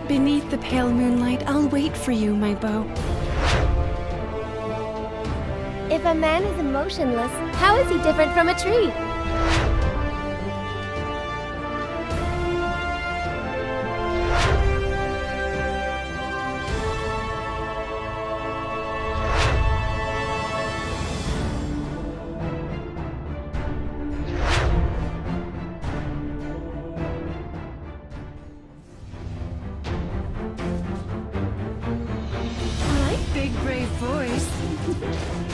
Beneath the pale moonlight, I'll wait for you, my beau. If a man is emotionless, how is he different from a tree? Big brave voice.